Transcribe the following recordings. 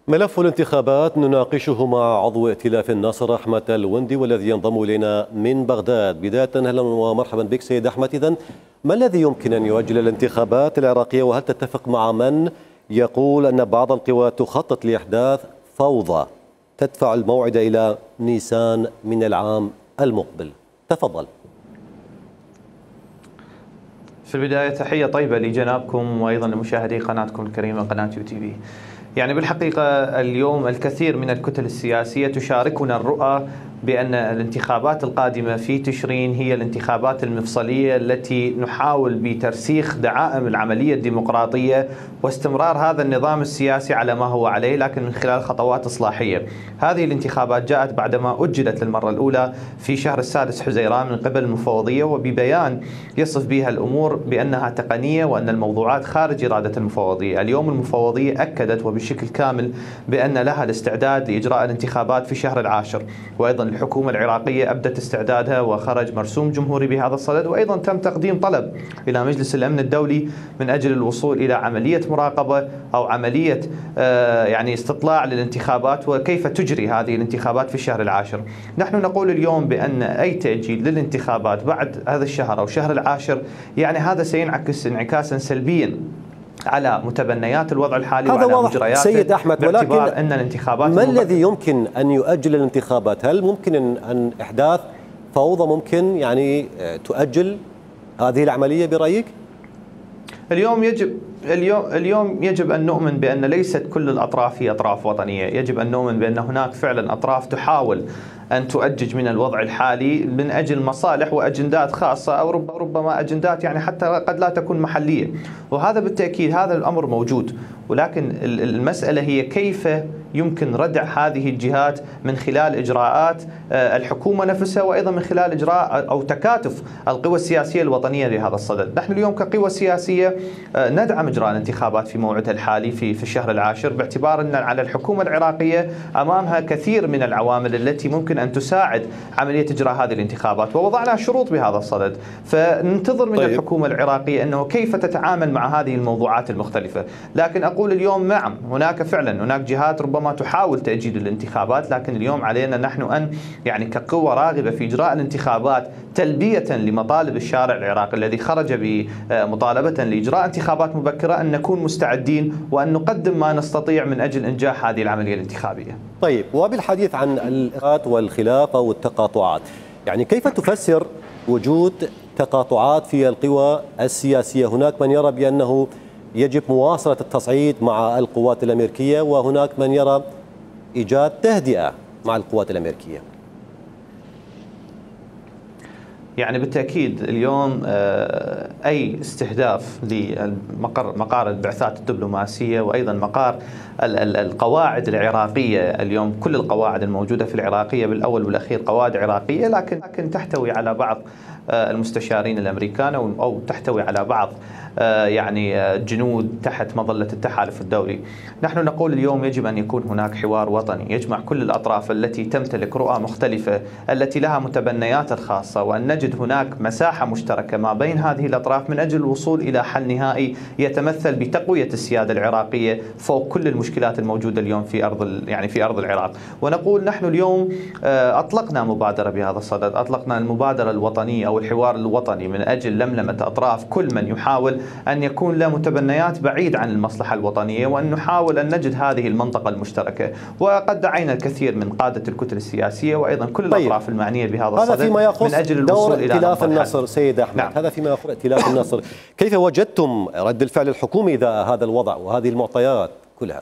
ملف الانتخابات نناقشه مع عضو ائتلاف النصر أحمد الوندي والذي ينضم إلينا من بغداد. بداية أهلا ومرحبا بك سيد أحمد. إذن ما الذي يمكن أن يؤجل الانتخابات العراقية، وهل تتفق مع من يقول أن بعض القوى تخطط لإحداث فوضى تدفع الموعد إلى نيسان من العام المقبل؟ تفضل. في البداية تحية طيبة لجنابكم وأيضا لمشاهدي قناتكم الكريمة قناة UTV. يعني بالحقيقة اليوم الكثير من الكتل السياسية تشاركنا الرؤى بأن الانتخابات القادمة في تشرين هي الانتخابات المفصلية التي نحاول بترسيخ دعائم العملية الديمقراطية واستمرار هذا النظام السياسي على ما هو عليه، لكن من خلال خطوات إصلاحية. هذه الانتخابات جاءت بعدما أجلت للمرة الأولى في شهر السادس حزيران من قبل المفوضية، وببيان يصف بها الأمور بأنها تقنية وأن الموضوعات خارج إرادة المفوضية. اليوم المفوضية أكدت وبشكل كامل بأن لها الاستعداد لإجراء الانتخابات في شهر العاشر، وأيضا الحكومة العراقية أبدت استعدادها وخرج مرسوم جمهوري بهذا الصدد، وأيضا تم تقديم طلب إلى مجلس الأمن الدولي من أجل الوصول إلى عملية مراقبة أو عملية يعني استطلاع للانتخابات وكيف تجري هذه الانتخابات في الشهر العاشر. نحن نقول اليوم بأن أي تأجيل للانتخابات بعد هذا الشهر أو شهر العاشر يعني هذا سينعكس انعكاسا سلبيا على متبنيات الوضع الحالي وعلى مجرياته. سيد أحمد، ولكن أن الانتخابات ما الذي يمكن أن يؤجل الانتخابات؟ هل ممكن أن إحداث فوضى ممكن يعني تؤجل هذه العملية برأيك؟ اليوم يجب أن نؤمن بأن ليست كل الأطراف هي أطراف وطنية. يجب أن نؤمن بأن هناك فعلا أطراف تحاول أن تؤجج من الوضع الحالي من أجل مصالح وأجندات خاصة، أو ربما أجندات يعني حتى قد لا تكون محلية، وهذا بالتأكيد هذا الأمر موجود. ولكن المسألة هي كيف يمكن ردع هذه الجهات من خلال إجراءات الحكومة نفسها، وأيضا من خلال إجراء أو تكاتف القوى السياسية الوطنية لهذا الصدد. نحن اليوم كقوى سياسية ندعم إجراء الانتخابات في موعدها الحالي في الشهر العاشر، باعتبار أن على الحكومة العراقية أمامها كثير من العوامل التي ممكن أن تساعد عملية إجراء هذه الانتخابات، ووضعنا شروط بهذا الصدد. فننتظر من الحكومة العراقية أنه كيف تتعامل مع هذه الموضوعات المختلفة. لكن أقول اليوم نعم، هناك فعلا هناك جهات ربما تحاول تأجيل الانتخابات، لكن اليوم علينا نحن أن يعني كقوة راغبة في إجراء الانتخابات تلبية لمطالب الشارع العراقي الذي خرج بمطالبة لإجراء انتخابات مبكرة، أن نكون مستعدين وأن نقدم ما نستطيع من أجل إنجاح هذه العملية الانتخابية. طيب، وبالحديث عن الإخاءات والخلاف أو التقاطعات، يعني كيف تفسر وجود تقاطعات في القوى السياسية؟ هناك من يرى بأنه يجب مواصلة التصعيد مع القوات الأمريكية، وهناك من يرى إيجاد تهدئة مع القوات الأمريكية. يعني بالتأكيد اليوم أي استهداف لمقار البعثات الدبلوماسية وأيضا مقار القواعد العراقية، اليوم كل القواعد الموجودة في العراقية بالأول والأخير قواعد عراقية، لكن تحتوي على بعض المستشارين الأمريكان أو تحتوي على بعض يعني جنود تحت مظلة التحالف الدولي. نحن نقول اليوم يجب أن يكون هناك حوار وطني يجمع كل الأطراف التي تمتلك رؤى مختلفة التي لها متبنيات الخاصة، وأن نجد هناك مساحة مشتركة ما بين هذه الأطراف من أجل الوصول إلى حل نهائي يتمثل بتقوية السيادة العراقية فوق كل المشكلات الموجودة اليوم في أرض العراق. ونقول نحن اليوم أطلقنا مبادرة بهذا الصدد، أطلقنا المبادرة الوطنية أو الحوار الوطني من أجل لملمة أطراف كل من يحاول أن يكون له متبنيات بعيد عن المصلحة الوطنية، وأن نحاول أن نجد هذه المنطقة المشتركة. وقد دعينا الكثير من قادة الكتل السياسية وأيضا كل الأطراف المعنية بهذا الصدد من أجل الوصول إلى ائتلاف النصر. سيد أحمد، نعم. هذا فيما يخص ائتلاف النصر، كيف وجدتم رد الفعل الحكومي إذا هذا الوضع وهذه المعطيات كلها؟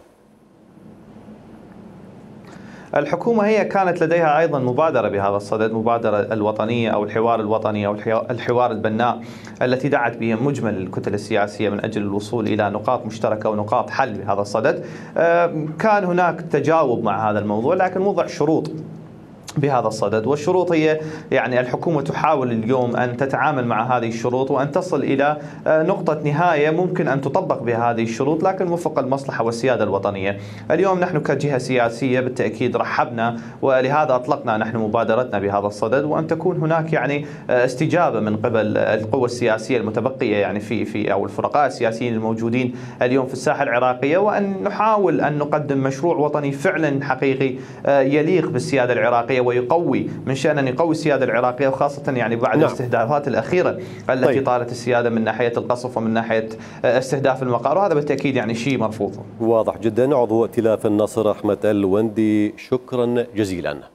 الحكومة هي كانت لديها أيضا مبادرة بهذا الصدد، مبادرة الوطنية أو الحوار الوطني أو الحوار البناء، التي دعت بها مجمل الكتل السياسية من أجل الوصول إلى نقاط مشتركة ونقاط حل بهذا الصدد. كان هناك تجاوب مع هذا الموضوع، لكن وضع شروط بهذا الصدد. والشروط هي يعني الحكومة تحاول اليوم أن تتعامل مع هذه الشروط وأن تصل إلى نقطة نهاية ممكن أن تطبق بها هذه الشروط لكن وفق المصلحة والسيادة الوطنية. اليوم نحن كجهة سياسية بالتأكيد رحبنا ولهذا أطلقنا نحن مبادرتنا بهذا الصدد، وأن تكون هناك يعني استجابة من قبل القوى السياسية المتبقية يعني في أو الفرقاء السياسيين الموجودين اليوم في الساحة العراقية، وأن نحاول أن نقدم مشروع وطني فعلا حقيقي يليق بالسيادة العراقية ويقوي من شأن أن يقوي السيادة العراقية، وخاصة يعني بعد الاستهدافات الأخيرة التي طالت السيادة من ناحية القصف ومن ناحية استهداف المقار، وهذا بالتأكيد يعني شيء مرفوض. واضح جدا. عضو ائتلاف النصر أحمد الوندي، شكرا جزيلا.